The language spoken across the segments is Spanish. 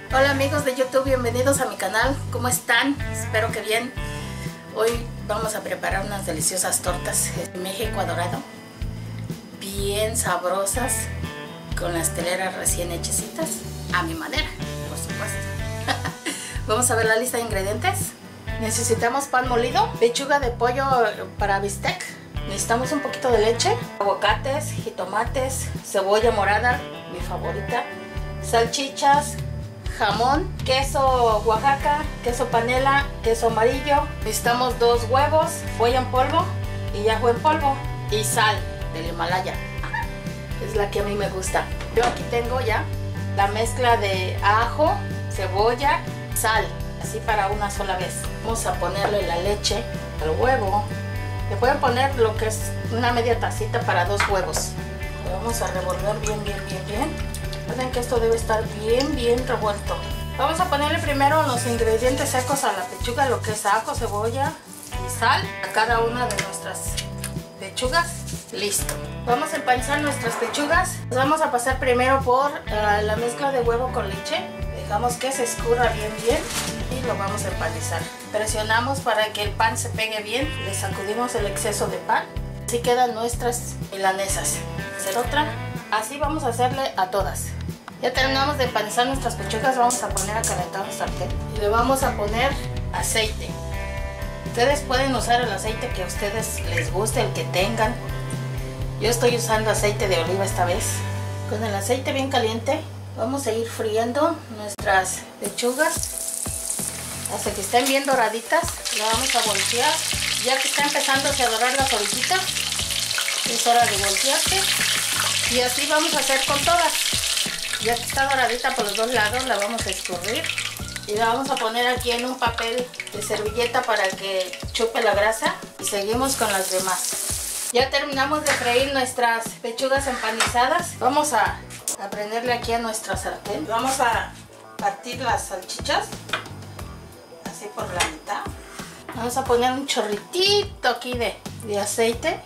Hola amigos de YouTube, bienvenidos a mi canal. ¿Cómo están? Espero que bien. Hoy vamos a preparar unas deliciosas tortas de México dorado, bien sabrosas, con las teleras recién hechecitas, a mi manera, por supuesto. Vamos a ver la lista de ingredientes. Necesitamos pan molido, pechuga de pollo para bistec, necesitamos un poquito de leche, aguacates, jitomates, cebolla morada, mi favorita, salchichas, jamón, queso Oaxaca, queso panela, queso amarillo. Necesitamos 2 huevos, cebolla en polvo y ajo en polvo y sal del Himalaya. Es la que a mí me gusta. Yo aquí tengo ya la mezcla de ajo, cebolla, sal, así para una sola vez. Vamos a ponerle la leche al huevo. Le pueden poner lo que es una media tacita para 2 huevos. Lo vamos a revolver bien. Recuerden que esto debe estar bien revuelto. Vamos a ponerle primero los ingredientes secos a la pechuga, lo que es ajo, cebolla y sal a cada una de nuestras pechugas. Listo. Vamos a empanizar nuestras pechugas. Las vamos a pasar primero por la mezcla de huevo con leche. Dejamos que se escurra bien y lo vamos a empanizar. Presionamos para que el pan se pegue bien. Le sacudimos el exceso de pan. Así quedan nuestras milanesas. Hacer otra. Así vamos a hacerle a todas. Ya terminamos de empanizar nuestras pechugas. Vamos a poner a calentar un sartén y le vamos a poner aceite. Ustedes pueden usar el aceite que a ustedes les guste, el que tengan. Yo estoy usando aceite de oliva esta vez. Con el aceite bien caliente vamos a ir friendo nuestras pechugas hasta que estén bien doraditas. La vamos a voltear. Ya que está empezando a dorar las orillitas, es hora de voltearse. Y así vamos a hacer con todas. Ya que está doradita por los dos lados, la vamos a escurrir y la vamos a poner aquí en un papel de servilleta para que chupe la grasa. Y seguimos con las demás. Ya terminamos de freír nuestras pechugas empanizadas. Vamos a prenderle aquí a nuestra sartén. Vamos a partir las salchichas así por la mitad. Vamos a poner un chorritito aquí de aceite.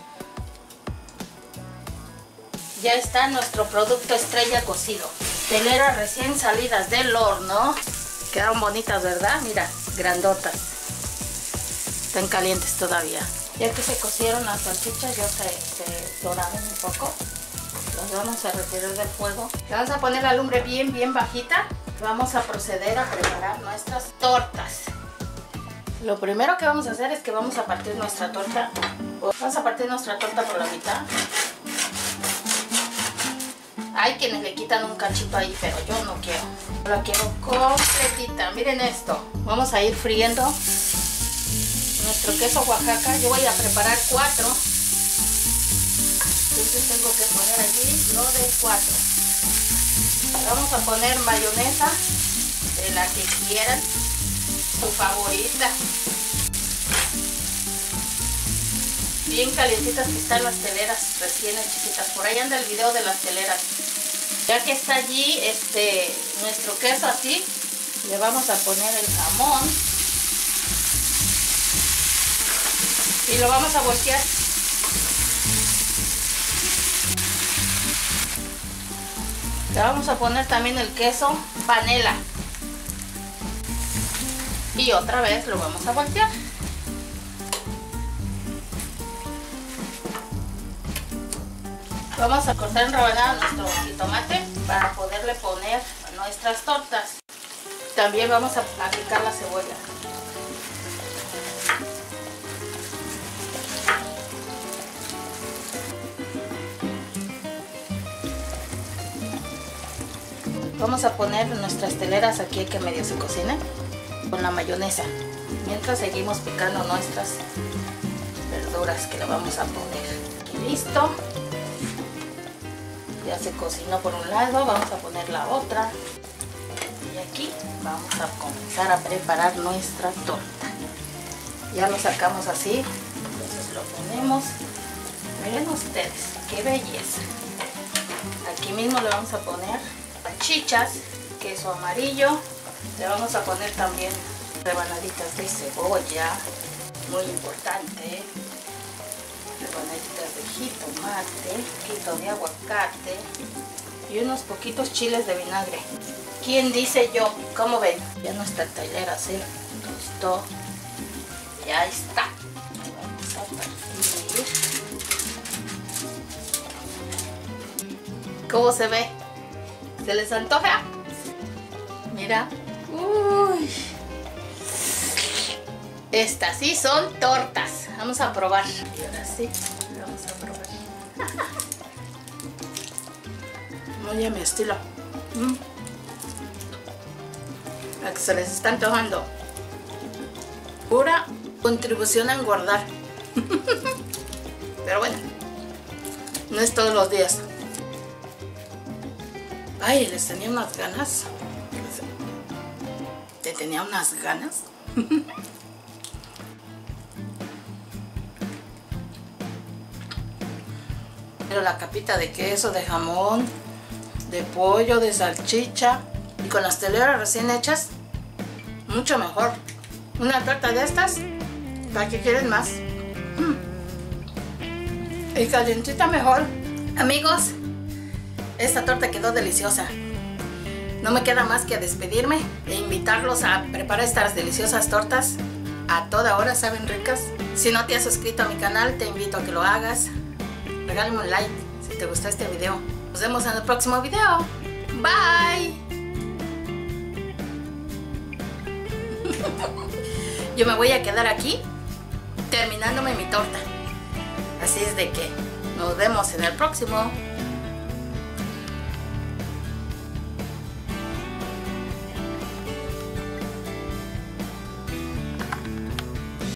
Ya está nuestro producto estrella cocido. Teleras recién salidas del horno. Quedaron bonitas, ¿verdad? Mira, grandotas. Están calientes todavía. Ya que se cocieron las salchichas, ya se doraron un poco. Las vamos a retirar del fuego. Le vamos a poner la lumbre bien bajita. Vamos a proceder a preparar nuestras tortas. Lo primero que vamos a hacer es que vamos a partir nuestra torta. Vamos a partir nuestra torta por la mitad. Hay quienes le quitan un cachito ahí, pero yo no quiero. La quiero completita. Miren esto. Vamos a ir friendo nuestro queso Oaxaca. Yo voy a preparar 4. Entonces tengo que poner aquí lo de 4. Vamos a poner mayonesa de la que quieran, su favorita. Bien calientitas que están las teleras recién hechecitas. Por ahí anda el video de las teleras. Ya que está allí nuestro queso así, le vamos a poner el jamón y lo vamos a voltear. Le vamos a poner también el queso panela y otra vez lo vamos a voltear. Vamos a cortar en rebanadas nuestro jitomate para poderle poner a nuestras tortas. También vamos a picar la cebolla. Vamos a poner nuestras teleras aquí que medio se cocinen con la mayonesa. Mientras seguimos picando nuestras verduras que le vamos a poner. Aquí listo. Ya se cocinó por un lado, vamos a poner la otra. Y aquí vamos a comenzar a preparar nuestra torta. Ya lo sacamos así, entonces lo ponemos. Miren ustedes, qué belleza. Aquí mismo le vamos a poner salchichas, queso amarillo. Le vamos a poner también rebanaditas de cebolla, muy importante. Rebanaditas de jitomate, un poquito de aguacate y unos poquitos chiles de vinagre. ¿Quién dice yo? ¿Cómo ven? Ya no está el taller así. Listo. Ya está. Vamos a partir. ¿Cómo se ve? ¿Se les antoja? Mira. Uy. Estas sí son tortas. Vamos a probar. Y ahora sí, vamos a probar. Muy a mi estilo. A que se les está antojando. Pura contribución a engordar. Pero bueno, no es todos los días. Ay, les tenía unas ganas. Te tenía unas ganas. Pero la capita de queso, de jamón, de pollo, de salchicha y con las teleras recién hechas, mucho mejor. Una torta de estas, ¿para qué quieren más? Y calientita mejor. Amigos, esta torta quedó deliciosa. No me queda más que despedirme e invitarlos a preparar estas deliciosas tortas. A toda hora saben ricas. Si no te has suscrito a mi canal, te invito a que lo hagas. Regálame un like si te gustó este video. Nos vemos en el próximo video. Bye. Yo me voy a quedar aquí terminándome mi torta. Así es de que nos vemos en el próximo.